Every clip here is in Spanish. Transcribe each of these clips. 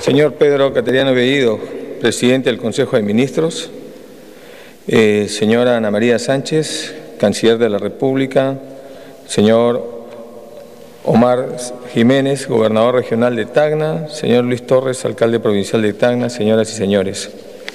Señor Pedro Cateriano Bellido, presidente del Consejo de Ministros, señora Ana María Sánchez, canciller de la República, señor Omar Jiménez, gobernador regional de Tacna, señor Luis Torres, alcalde provincial de Tacna, señoras y señores.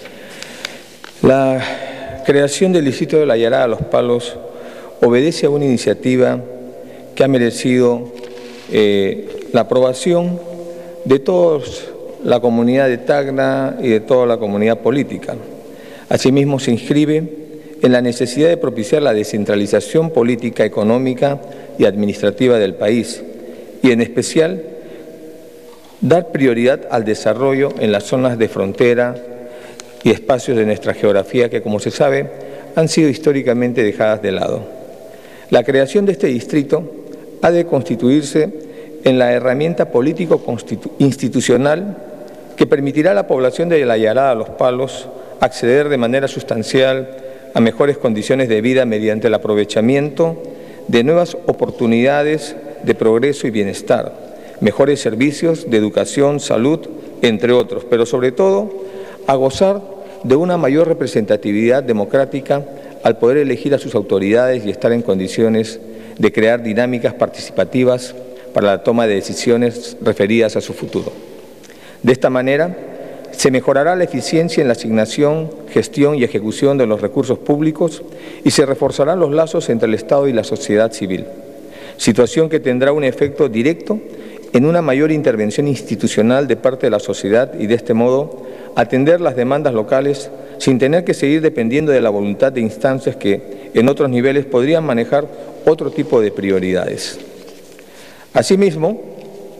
La creación del distrito de La Yarada Los Palos obedece a una iniciativa que ha merecido la aprobación de toda la comunidad de Tacna y de toda la comunidad política. Asimismo, se inscribe en la necesidad de propiciar la descentralización política, económica y administrativa del país y, en especial, dar prioridad al desarrollo en las zonas de frontera y espacios de nuestra geografía que, como se sabe, han sido históricamente dejadas de lado. La creación de este distrito ha de constituirse en la herramienta político-institucional que permitirá a la población de La Yarada Los Palos acceder de manera sustancial a mejores condiciones de vida mediante el aprovechamiento de nuevas oportunidades de progreso y bienestar, mejores servicios de educación, salud, entre otros, pero sobre todo a gozar de una mayor representatividad democrática al poder elegir a sus autoridades y estar en condiciones de crear dinámicas participativas para la toma de decisiones referidas a su futuro. De esta manera, se mejorará la eficiencia en la asignación, gestión y ejecución de los recursos públicos y se reforzarán los lazos entre el Estado y la sociedad civil, situación que tendrá un efecto directo en una mayor intervención institucional de parte de la sociedad y, de este modo, atender las demandas locales sin tener que seguir dependiendo de la voluntad de instancias que, en otros niveles, podrían manejar otro tipo de prioridades. Asimismo,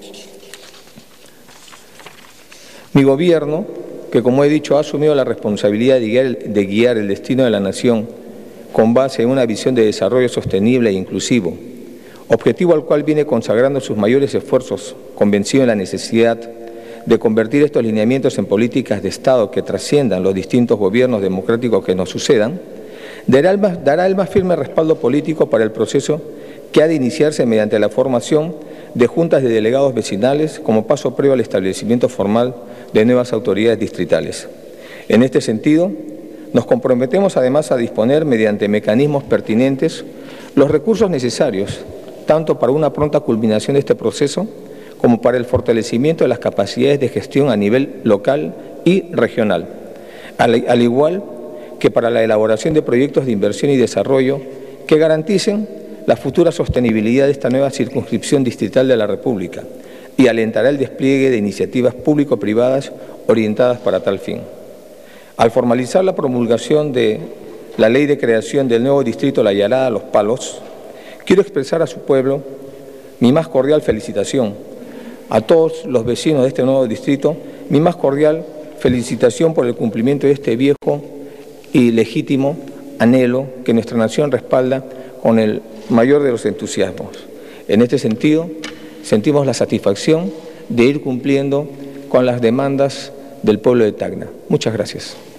mi gobierno, que como he dicho ha asumido la responsabilidad de guiar el destino de la nación con base en una visión de desarrollo sostenible e inclusivo, objetivo al cual viene consagrando sus mayores esfuerzos, convencido en la necesidad de convertir estos lineamientos en políticas de Estado que trasciendan los distintos gobiernos democráticos que nos sucedan, dará el más firme respaldo político para el proceso que ha de iniciarse mediante la formación de juntas de delegados vecinales como paso previo al establecimiento formal de nuevas autoridades distritales. En este sentido, nos comprometemos además a disponer, mediante mecanismos pertinentes, los recursos necesarios, tanto para una pronta culminación de este proceso, como para el fortalecimiento de las capacidades de gestión a nivel local y regional, al igual que para la elaboración de proyectos de inversión y desarrollo que garanticen la futura sostenibilidad de esta nueva circunscripción distrital de la República y alentará el despliegue de iniciativas público-privadas orientadas para tal fin. Al formalizar la promulgación de la ley de creación del nuevo distrito La Yarada Los Palos, quiero expresar a su pueblo mi más cordial felicitación. A todos los vecinos de este nuevo distrito, mi más cordial felicitación por el cumplimiento de este viejo y legítimo anhelo que nuestra nación respalda con el mayor de los entusiasmos. En este sentido, sentimos la satisfacción de ir cumpliendo con las demandas del pueblo de Tacna. Muchas gracias.